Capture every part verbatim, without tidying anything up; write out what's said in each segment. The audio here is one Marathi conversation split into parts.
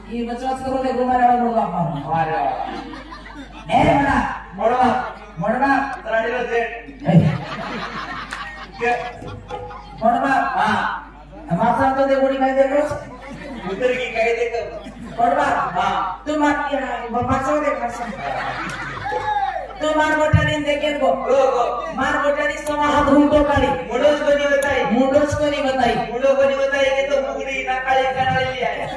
ये बचवास करो ले गुमारा वाला मोड़ आपा वारे ए बड़ा मोड़वा मोड़वा तराडी लो जे के मोड़वा हां हमारा तो देखोड़ी काय देखो उधर की काय देखो मोड़वा हां तू मार बपाचो देख मसा तू मार बोटानी देखेन को गो गो मार बोटानी समा हाथ घूमतो काढी मुडोस कोणी बताई मुडोस कोणी बताई मुडो कोणी बताई के तो मुगडी ना काळी कनाळी आहे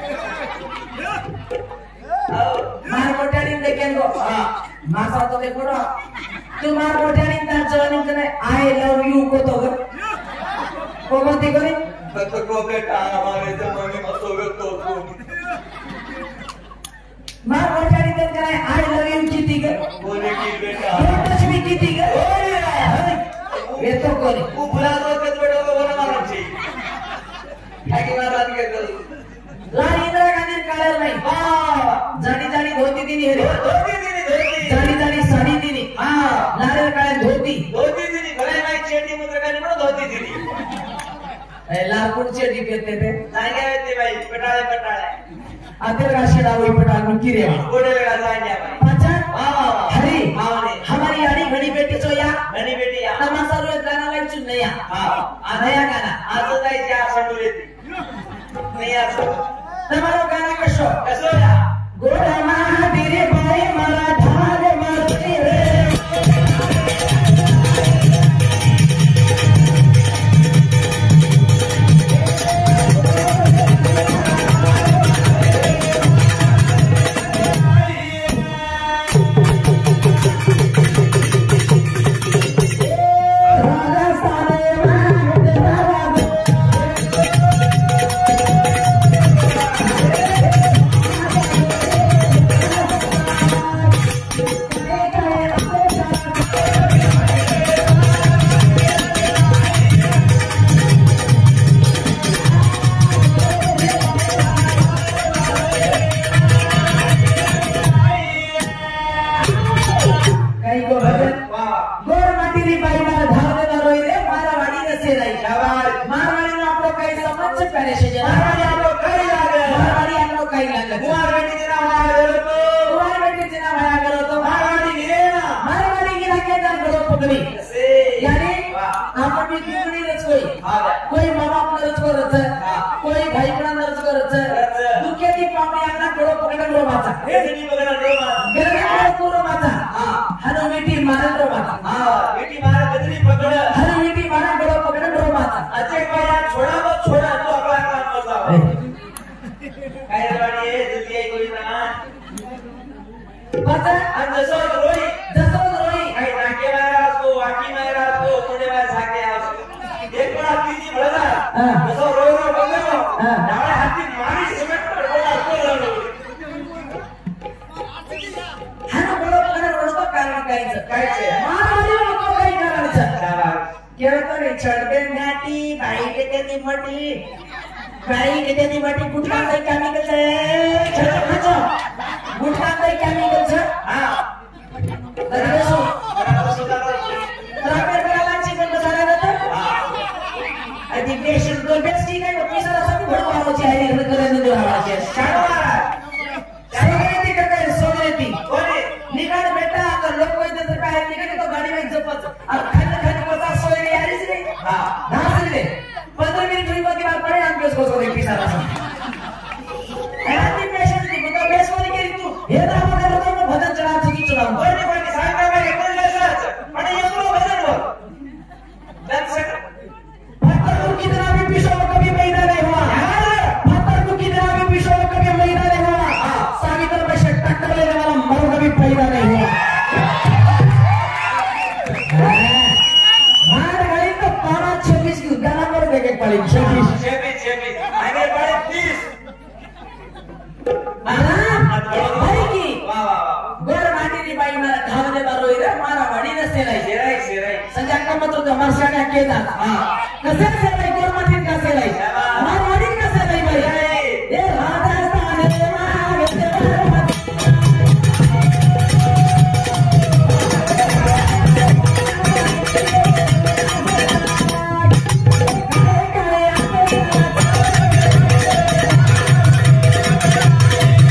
मार बोटानी देखेन को हां मासा तो देखोड़ा तू मार बोटानी ता जवानी करे आई लव यू को तो को बोलती करे तक को बेटा हमारे तो मम्मी मसोगे तो मार बोटानी ते करे आई लव यू किती के बोले की बेटा टच भी किती के ये तो करे वो भुला दो के बेटा को बोला मारो छी आगे मार के कर लारी इंदिरा गांधी काढल नाही हां जाडी जाडी धोती दिनी हे धोती दिनी धोती जाडी जाडी साडी दिनी हां लारे काळे धोती धोती दिनी भले नाही चेटी मुद्रा काढली पण धोती दिनी ए लाकूड चेटी पेते ते सांगे ते बाई पटाळे पटाळे आतेर राशी दावी पटाल मुकी रे गोडे वेळा सांगे बाई अच्छा वाह वाह हरी मावने हमारी आड़ी घड़ी बेटी चो या घणी बेटी या तमाशा रोज गाना वाई चुन नया हां आधया गाना आज जायची आशा डुलेती नाही असं तमारो गाना कसो कसो या गोडा महावीर बाई मला ढाल मारती रे कोई माँ बाप नरच करत कोई भाई बहन नरच करत दुखेती पापी आना करो पकड़न रो माता हेनी बगना रो माता गरगे को रो माता हां हनो बेटी मारन रो माता हां बेटी मारा गदरी पकड़ हनो बेटी मारा करो पकड़न रो माता अचे पाया छोड़ा मत छोड़ा तो अपना काम मत काय वाणी है जल्दी आई कोई ना पता आज जसो रोई जसो रोई काय नाके मारा को वाकी मारा को मुंडे में साके आसो एक बड़ा तीजी बड़ा जसो रोई रो बगलो डाळे हाती मारी सिमेंट पर बोला को लालो हनो बड़ो पकड़न रोस्तो कारण कायचं कायचे मारवाडी लोक काही करायचं केलं तर चढबे नाटी बाई केते ती मोठी बाई केते ती मोठी कुठला काही केमिकल आहे चढ खाचो कुठला काही केमिकल आहे हां दरवेळेस बराबर सुधारो ट्राफिक करायला चिकन बसायला जातं आधी पेशंट को बेस्टी काय पैसा असं भरपावची आहे हे करायला देवाची शाळवा सोगरेती काय सोगरेती कोणी निघाड बेटा तर लोक वैद्य तर काय निघाड तो गाडी में जपत और खाली खाली पता सोयरी आलीच रे हां नाच रे पंद्रह मिनिट हुई बाकी बात पड़े हम बेस को सोरे पिसा रहा आधी पेशंट की मतलब बेस को केली तू हे ना आपण तो भजन चढा चुकी चढा कोणी कोणी सांगा बाई एकच जायचं पण एकलो भजन हो दर्शक पत्थर को कितना भी पीसो कभी पैदा नहीं हुआ पत्थर को कितना भी पीसो कभी पैदा नहीं हुआ सावित्र में से टक्कर लेने वाला मर कभी पैदा नहीं हुआ मार गई तो पाना छब्बीस की गाना पर देखे पड़ी छब्बीस छब्बीस छब्बीस आगे बढ़े तीस आराम भाई की वाह वाह वाह गोर माटी नी बाई मारा धावने बारो इधर मारा वाडी नसते नाही शेराई शेराई संजा का मतलब तो हमारे शाने के था हां कसे से भाई गोर माटी का से लाई मार वाडी का से लाई भाई ए राजस्थान रे मां Hey!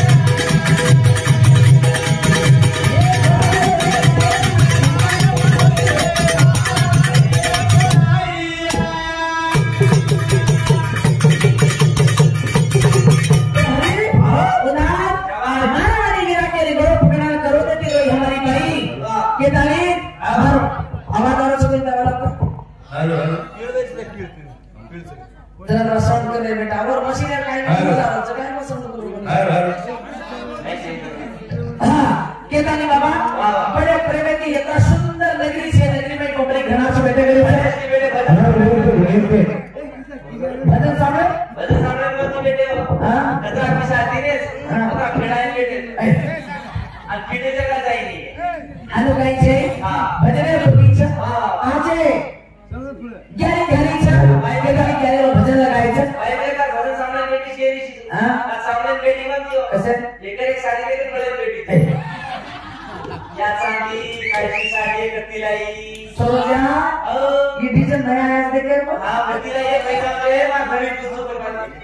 दिनेश आता फिरायला भेटेल आणि फिरे जगा जाईल आलो गायचे भजन बघीचं आजे गेले घरीचं बायके घरी गेले भजन लगायचं बायके का भजन सामने बेटी शेरी हां सामने बेटी मत दियो कसं लेकर एक साडी लेकर बळे बेटी या चांदी कायची साडी कतीलाई सोजा ये डिजाइन नया है देखे हां कतीलाई ये पैसा पे मैं घरी तुझो पर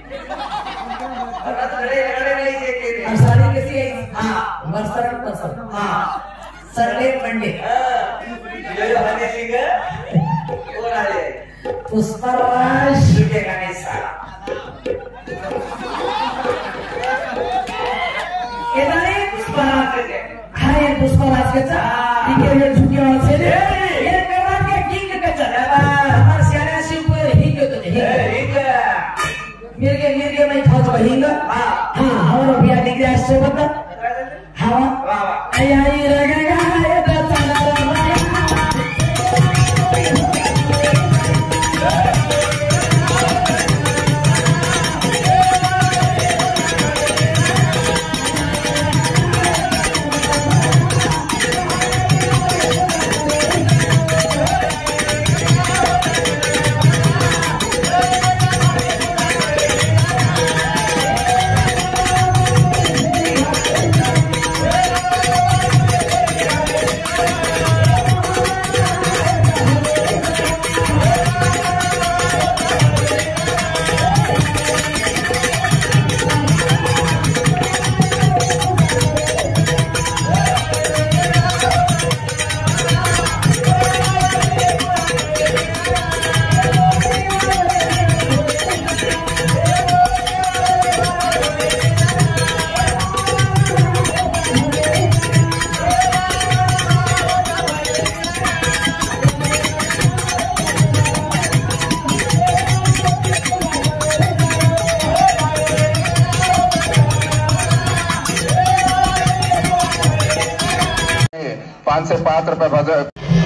आता खड़े खड़े नहीं देखे अब साड़ी कैसी है हां मरसर मरसर हां सरले मंडे हां ये हनी सिंह और आले पुष्पराज के गाने सारा केदारे पुष्पराज के हाय पुष्पराज के चा इके ये झुकिया से ये करवा के किंग के चला हमार सियारा शिव पर हिंग तो हिंग मिर्गे मिर्गे में खाओ तो हिंग हां हां हमारा बिया निकला से बता हां वाह वाह आई आई रगेगा ये बता पाँच से पाँच रुपए भजन